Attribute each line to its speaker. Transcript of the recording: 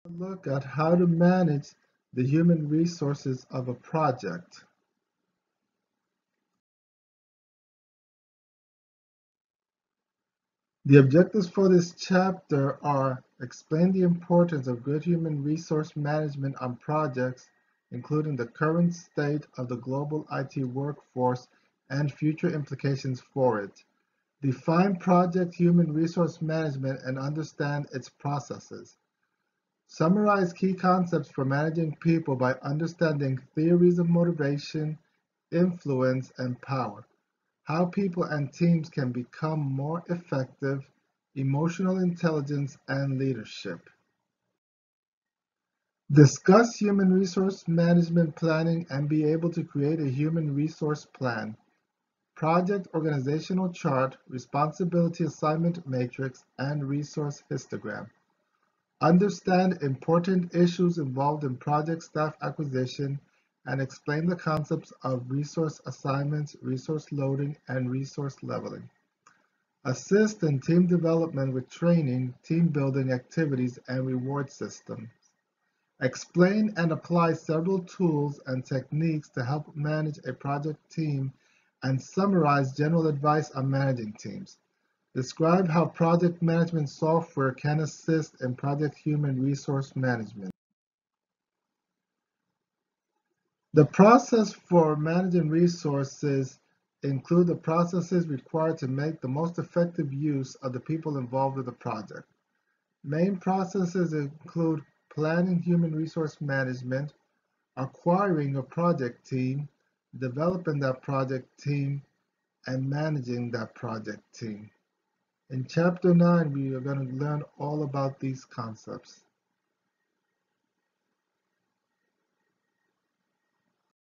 Speaker 1: Look at how to manage the human resources of a project. The objectives for this chapter are explain the importance of good human resource management on projects, including the current state of the global IT workforce and future implications for it. Define project human resource management and understand its processes. Summarize key concepts for managing people by understanding theories of motivation, influence, and power. How people and teams can become more effective, emotional intelligence, and leadership. Discuss human resource management planning and be able to create a human resource plan, project organizational chart, responsibility assignment matrix, and resource histogram. Understand important issues involved in project staff acquisition and explain the concepts of resource assignments, resource loading, and resource leveling. Assist in team development with training, team building activities, and reward systems. Explain and apply several tools and techniques to help manage a project team and summarize general advice on managing teams. Describe how project management software can assist in project human resource management. The process for managing resources include the processes required to make the most effective use of the people involved with the project. Main processes include planning human resource management, acquiring a project team, developing that project team, and managing that project team. In Chapter 9, we are going to learn all about these concepts.